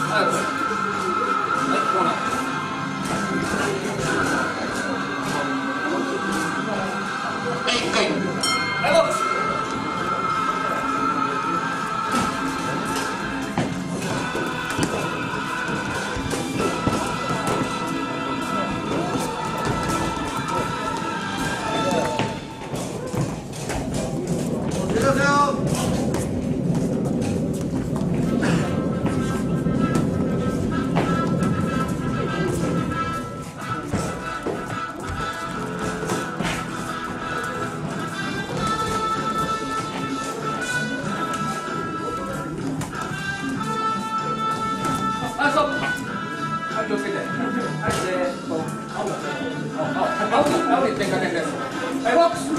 気をつけて。はい、青に点火点です。はい、ボックス。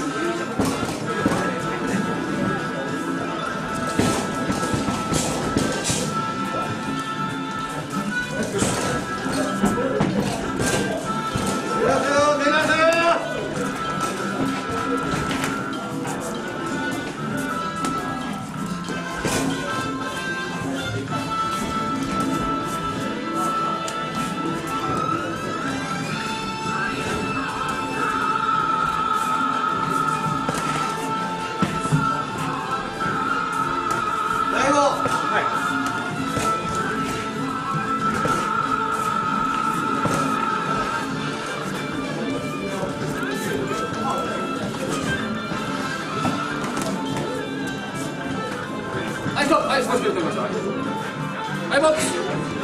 はい、少し出てみましょう。はい、ボックス。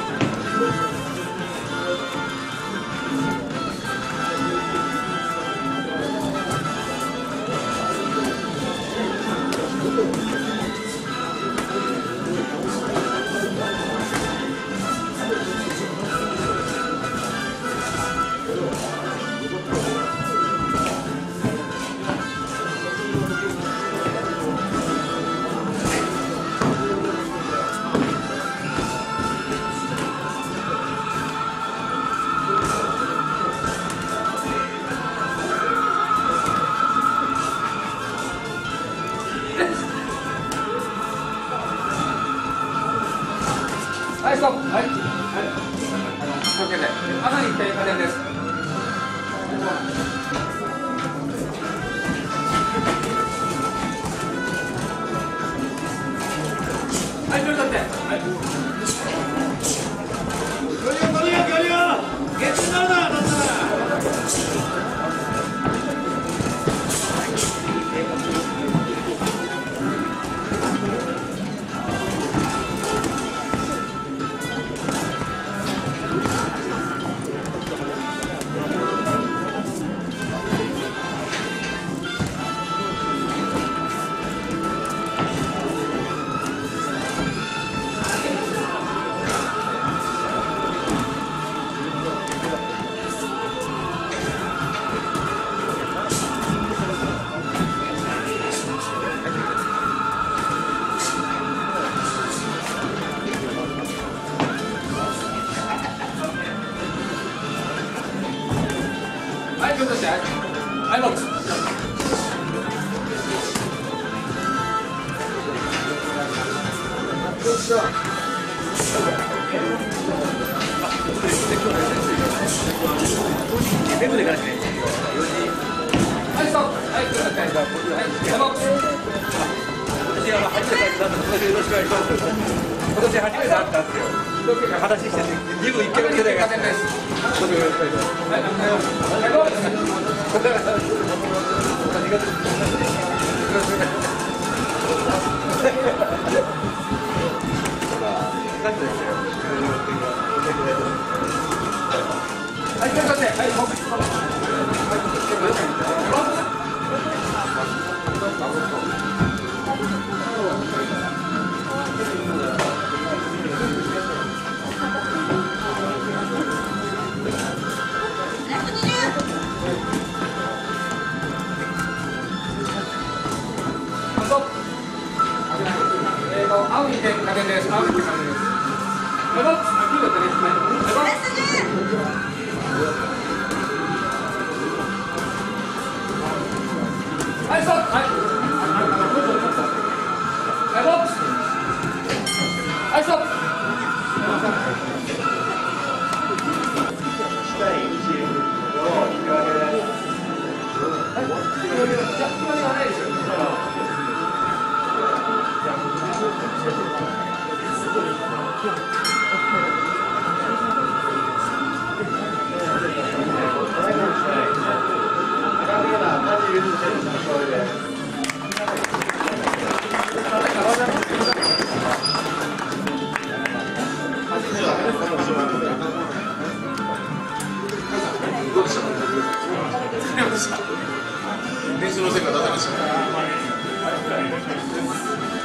はい、ストップ。はい。気をつけて。朝に点火点です。はい、距離取って。はい。距離を。ゲッツになるな、だったら。はい、ちょっとして。はい、ボックス。よっしゃ。はい、ストップ。はい、ちょっとして。はい、ボックス。私初めてだったので、よろしくお願いします。今年初めて会ったんですよ。話してて、2分1回目で。はい、ボックス。青に点火点です。青に点火点です。ボックス。9だったね。はい、ストップ。はい。はい、ボックス。はい、ストップ。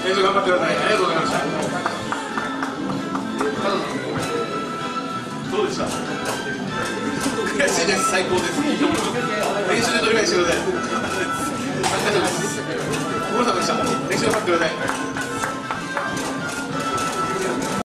練習頑張ってください。ありがとうございました。どうでした？悔しいです。最高です。練習でどれぐらいしてください。参加者です。ご苦労様でした。練習頑張ってください。